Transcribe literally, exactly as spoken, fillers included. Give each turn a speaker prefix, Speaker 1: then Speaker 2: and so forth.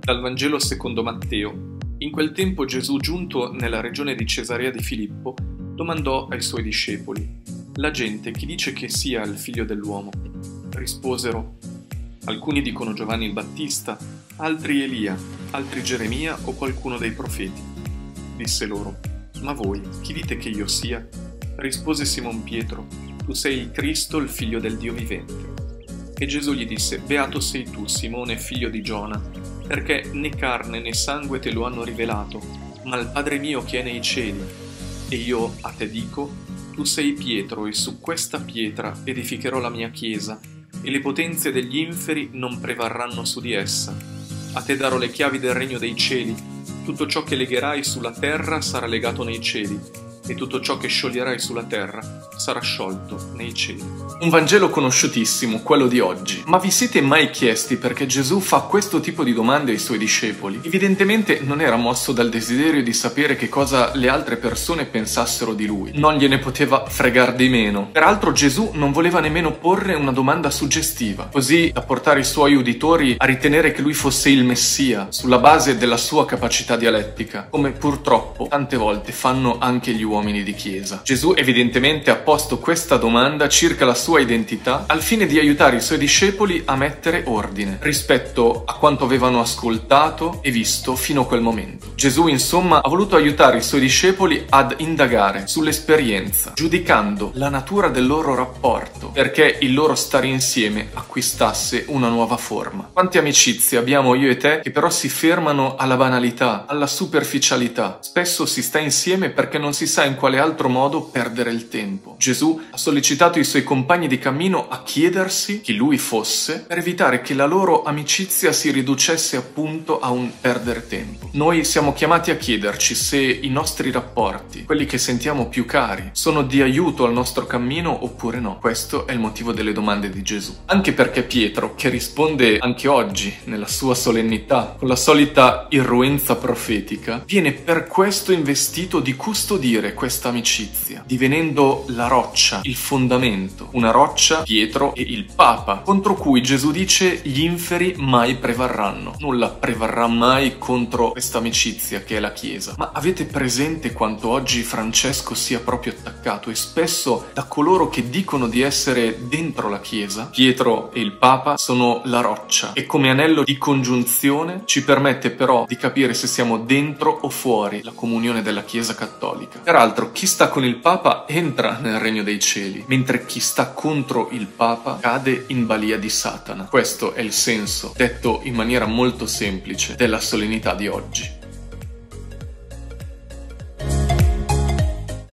Speaker 1: Dal Vangelo secondo Matteo. In quel tempo Gesù, giunto nella regione di Cesarea di Filippo, domandò ai suoi discepoli: «La gente chi dice che sia il figlio dell'uomo?» Risposero: «Alcuni dicono Giovanni il Battista, altri Elia, altri Geremia o qualcuno dei profeti». Disse loro: «Ma voi chi dite che io sia?» Rispose Simon Pietro: «Tu sei il Cristo, il figlio del Dio vivente». E Gesù gli disse: «Beato sei tu, Simone, figlio di Giona, perché né carne né sangue te lo hanno rivelato, ma il Padre mio che è nei cieli. E io a te dico: tu sei Pietro, e su questa pietra edificherò la mia chiesa, e le potenze degli inferi non prevarranno su di essa. A te darò le chiavi del regno dei cieli. Tutto ciò che legherai sulla terra sarà legato nei cieli, e tutto ciò che scioglierai sulla terra sarà sciolto nei cieli». Un Vangelo conosciutissimo, quello di oggi. Ma vi siete mai chiesti perché Gesù fa questo tipo di domande ai suoi discepoli? Evidentemente non era mosso dal desiderio di sapere che cosa le altre persone pensassero di lui. Non gliene poteva fregar di meno. Peraltro Gesù non voleva nemmeno porre una domanda suggestiva, così da portare i suoi uditori a ritenere che lui fosse il Messia, sulla base della sua capacità dialettica, come purtroppo tante volte fanno anche gli uomini di chiesa. Gesù evidentemente ha posto questa domanda circa la sua identità al fine di aiutare i suoi discepoli a mettere ordine rispetto a quanto avevano ascoltato e visto fino a quel momento. Gesù, insomma, ha voluto aiutare i suoi discepoli ad indagare sull'esperienza, giudicando la natura del loro rapporto, perché il loro stare insieme acquistasse una nuova forma. Quante amicizie abbiamo io e te che però si fermano alla banalità, alla superficialità. Spesso si sta insieme perché non si sa in quale altro modo perdere il tempo. Gesù ha sollecitato i suoi compagni di cammino a chiedersi chi lui fosse per evitare che la loro amicizia si riducesse appunto a un perdere tempo. Noi siamo chiamati a chiederci se i nostri rapporti, quelli che sentiamo più cari, sono di aiuto al nostro cammino oppure no. Questo è il motivo delle domande di Gesù. Anche perché Pietro, che risponde anche oggi nella sua solennità con la solita irruenza profetica, viene per questo investito di custodire questa amicizia, divenendo la roccia, il fondamento, una roccia, Pietro e il Papa, contro cui Gesù dice gli inferi mai prevarranno. Nulla prevarrà mai contro questa amicizia che è la Chiesa. Ma avete presente quanto oggi Francesco sia proprio attaccato e spesso da coloro che dicono di essere dentro la Chiesa? Pietro e il Papa sono la roccia e come anello di congiunzione ci permette però di capire se siamo dentro o fuori la comunione della Chiesa cattolica. Peraltro chi sta con il Papa entra nel regno dei cieli, mentre chi sta contro il Papa cade in balia di Satana. Questo è il senso, detto in maniera molto semplice, della solennità di oggi.